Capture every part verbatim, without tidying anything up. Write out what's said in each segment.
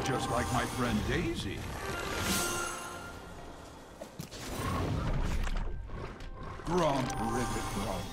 Just like my friend Daisy. Grump, ribbit, grump.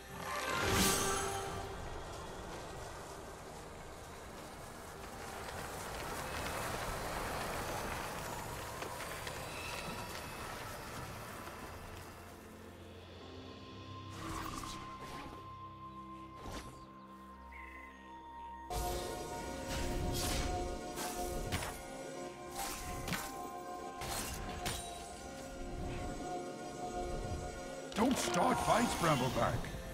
Don't start fights, Brambleback.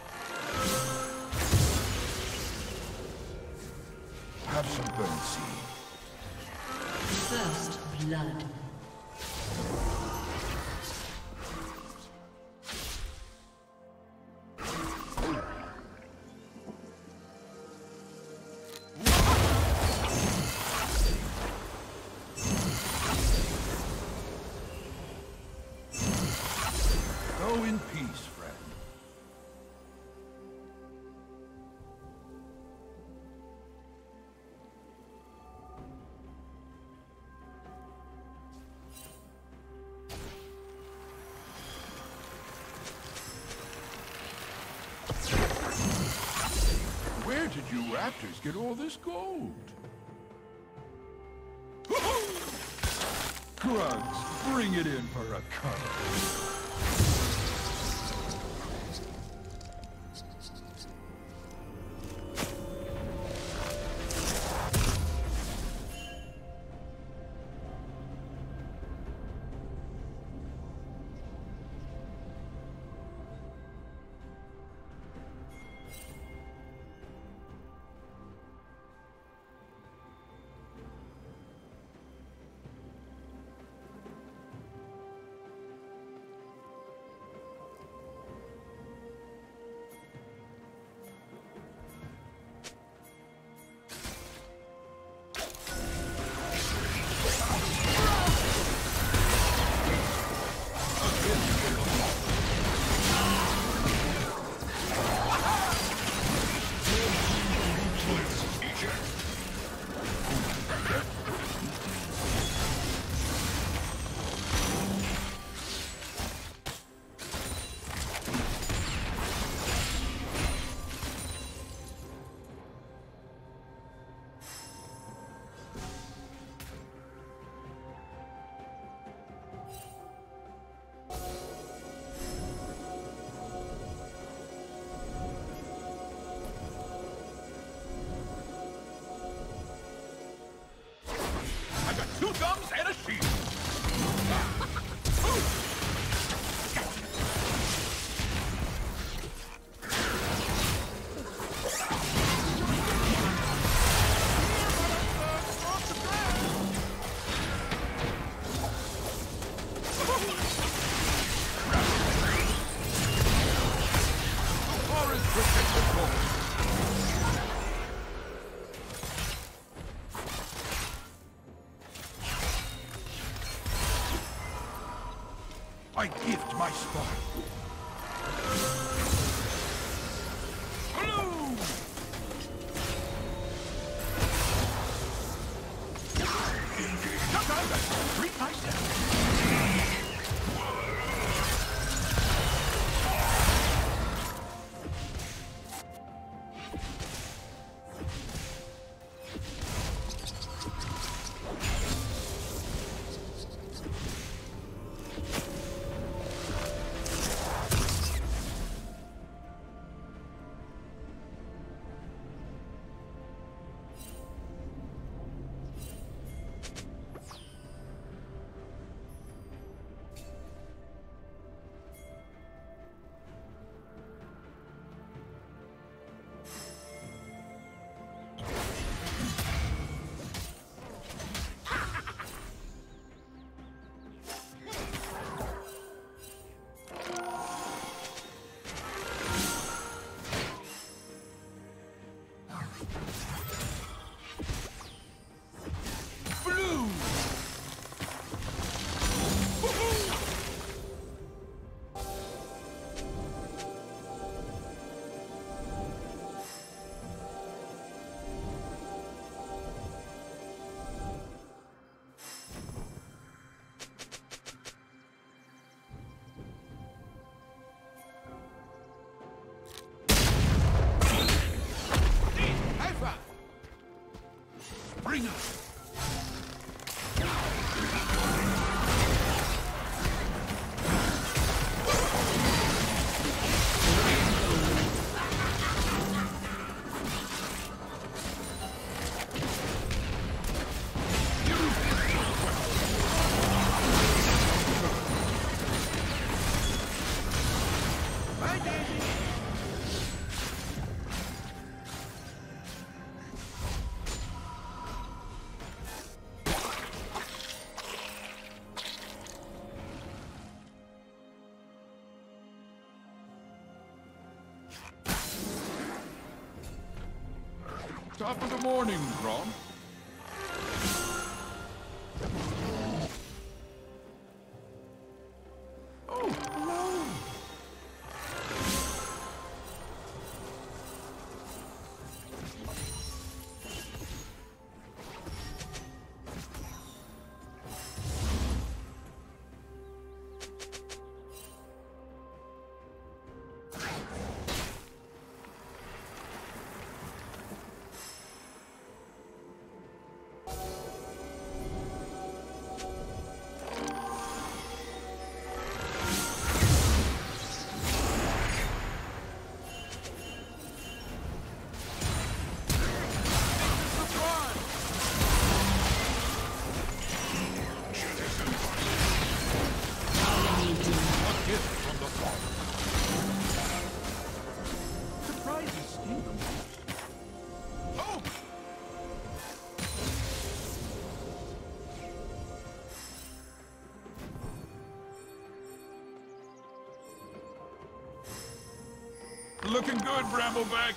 Have some burn seed. First blood. Go in peace, friend. Where did you raptors get all this gold? Grugs, bring it in for a cuddle. Two thumbs and a shield! I gift my spot. Hello! Sometimes I treat myself. Bring up! Top of the morning, Grom. Oh, hello. Looking good, Brambleback.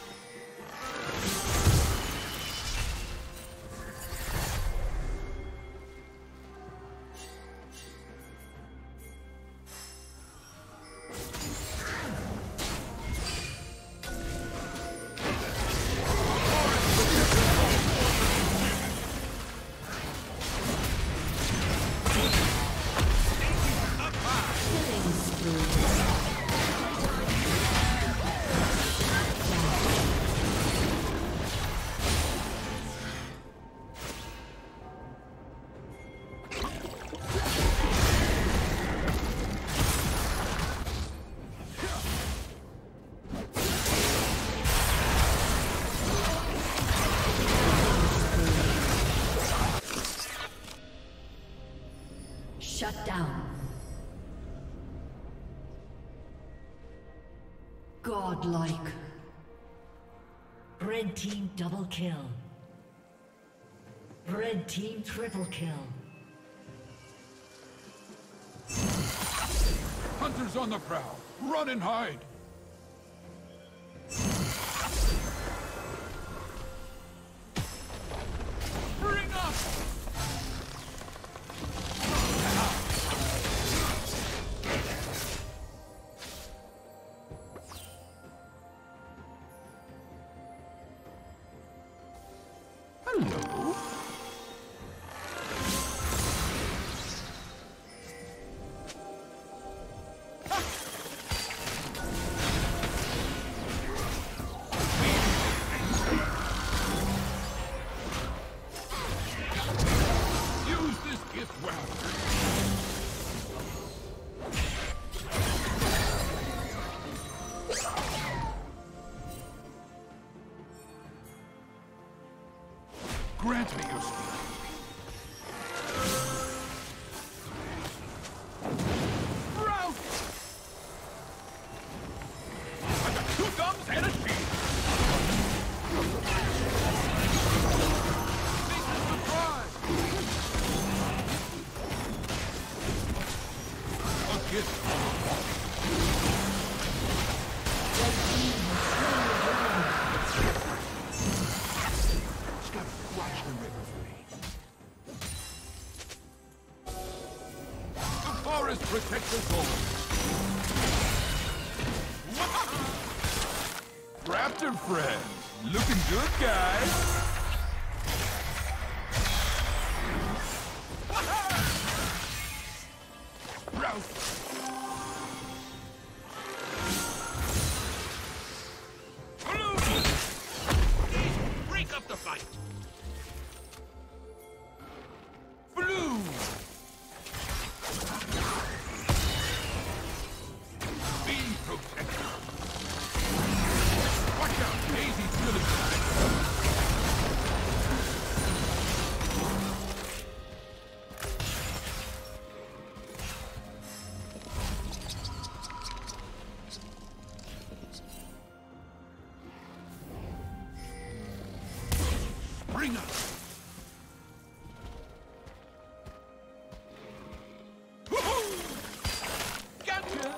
Shut down. Godlike. Red team double kill. Red team triple kill. Hunters on the prowl. Run and hide. Bring up! Hello? Use this gift well. Grant me your speed. Rout! I got two thumbs and a shield. This is the prize. A gift. Watch the river for me. The forest protects us all. Raptor friends, looking good, guys. Rout. Break up the fight. Spring up! Gotcha!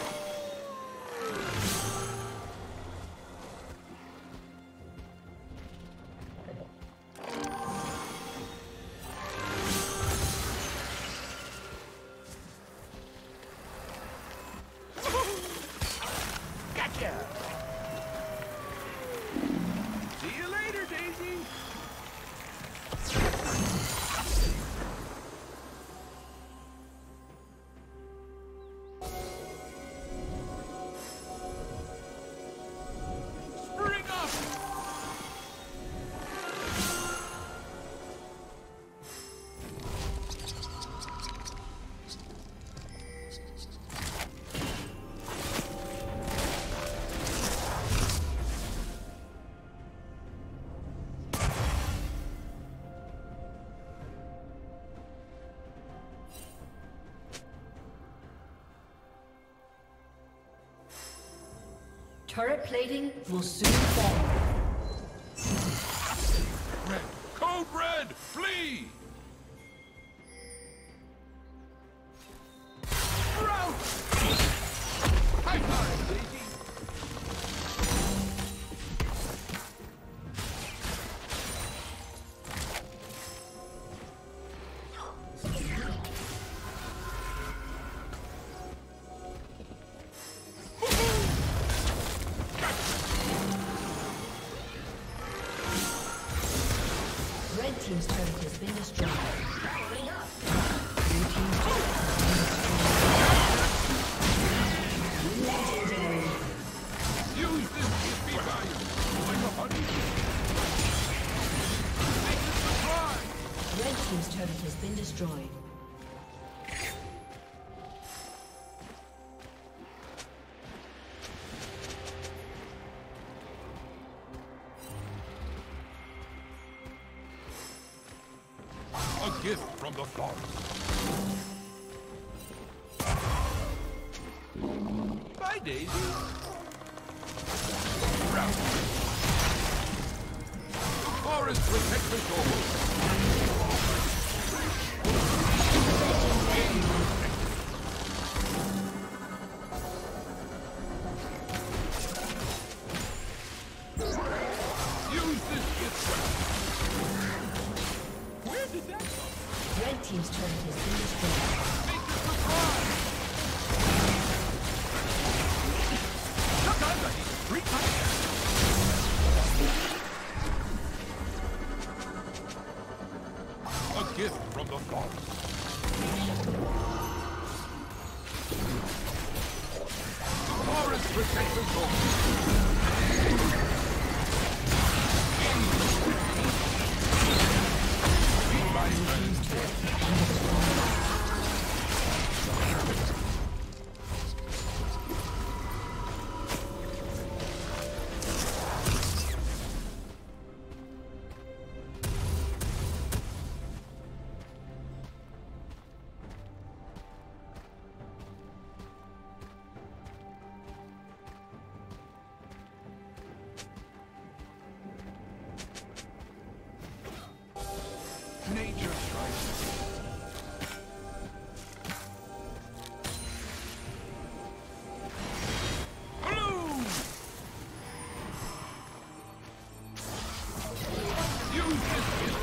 Gotcha! See you later, Daisy! Spring up! Turret plating will soon fall. Red! Code Red! Flee! Rout! High five, Daisy! Red team's turret has been destroyed. Legendary. Use this to be valuable! Like a honey! Make it surprise! Red team's turret has been destroyed. A gift from the forest. Bye, Daisy. Round. Forest protect the goal. Use this gift well. Where did that come? Red team's turret has been destroyed. Make it surprise! Look on the three touchdowns! A gift from the forest. Forest protect the goal. Be my friend. Nature strikes. Blue! Use this gift.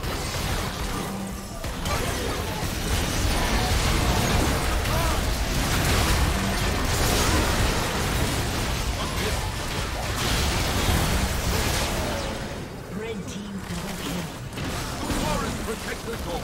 Red team double kill. Forest protect the goal.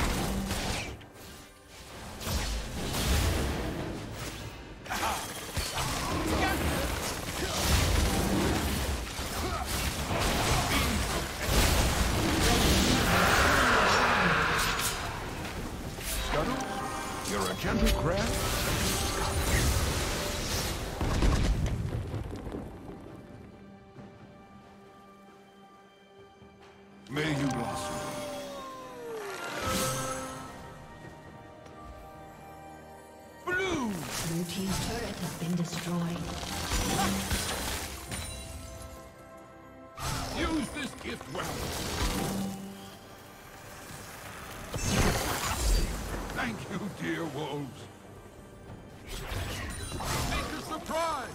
Scuttle, you're a gentle crab. May you blossom. Blue! Blue team's turret has been destroyed. Use this gift well. Thank you, dear wolves. Make a surprise!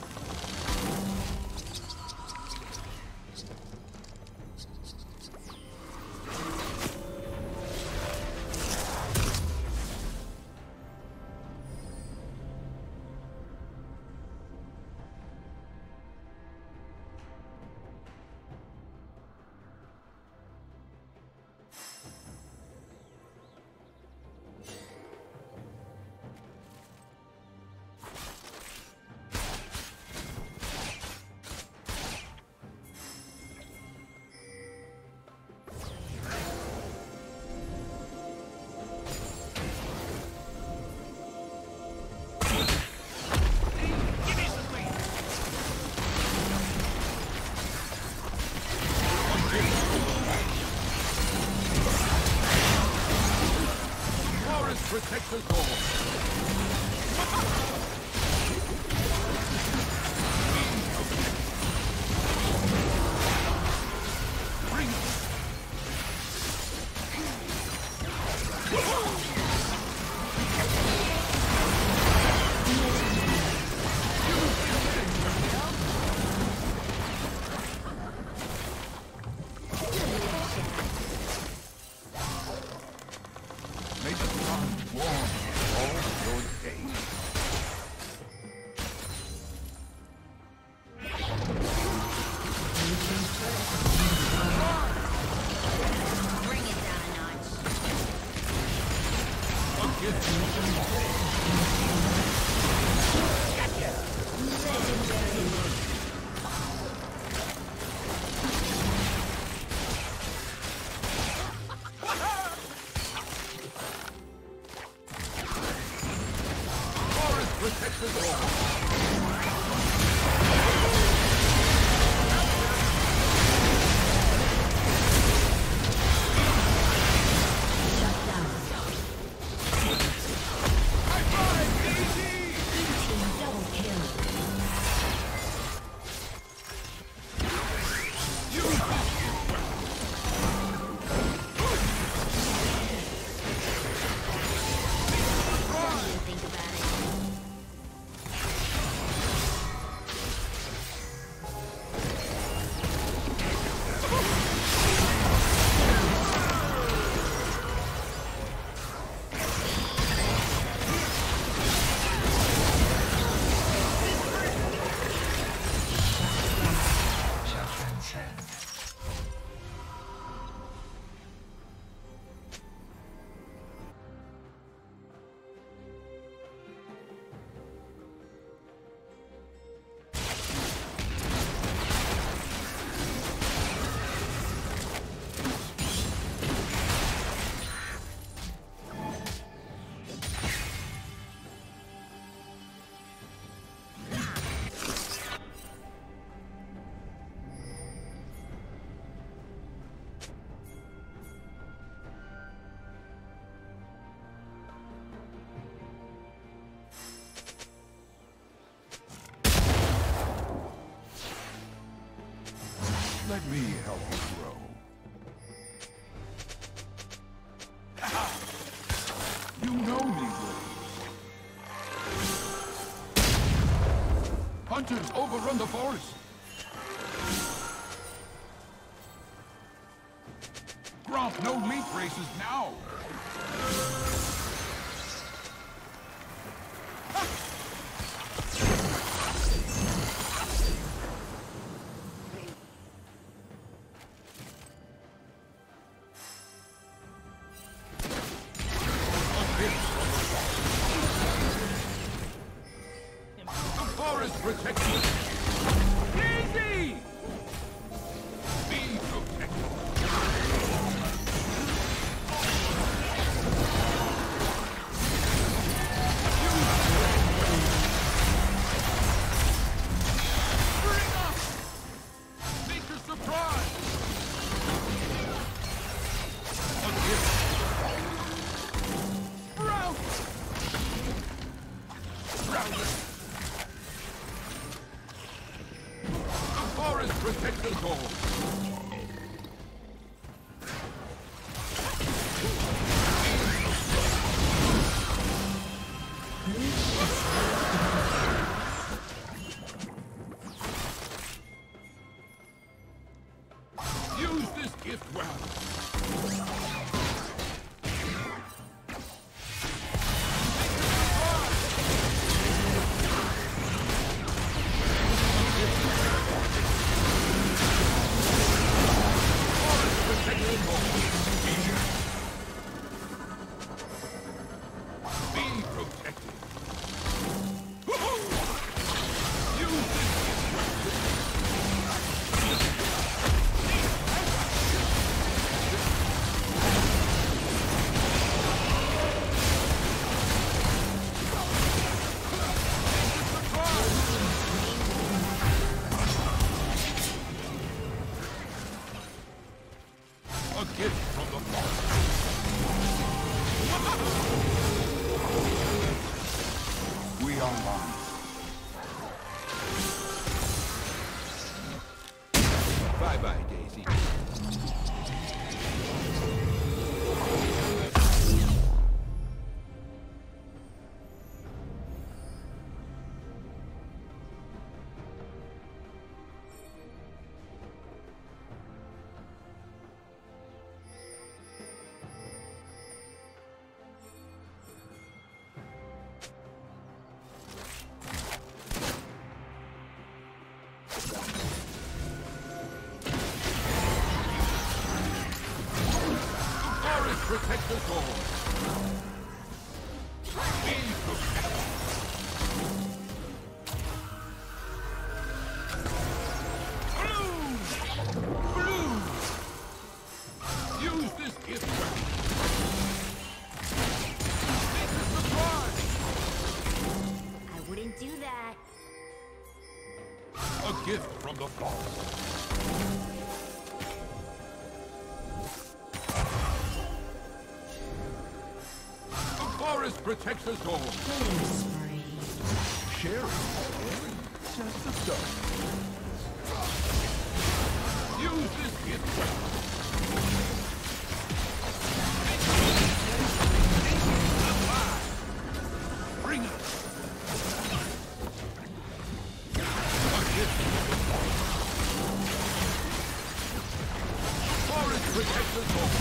Protect us all. Bring it. Make the sun warm all your days. Bring it down a notch. Forgive me. Legendary. Protect us all. Let me help you grow. You know me, wolves. Hunters overrun the forest. Gromp, no leap races now. Protect you. Easy! Be protected. Bring up! Make a surprise! A gift. Rout! Rout! Protect us all. gift well. Bye-bye, Daisy. Protect us all. Be protected. Blue! Blue! Use this gift weapon. Take the surprise. I wouldn't do that. A gift from the forest. Forest protects us all. Sharing, just the stuff. Use this gift weapon. Bring it. A gift from the forest. Forest protects us all.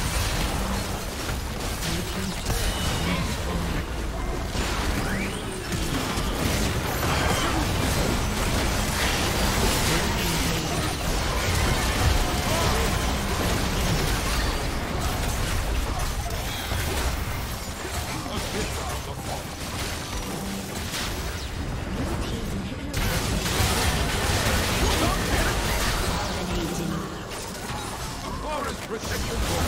Protect the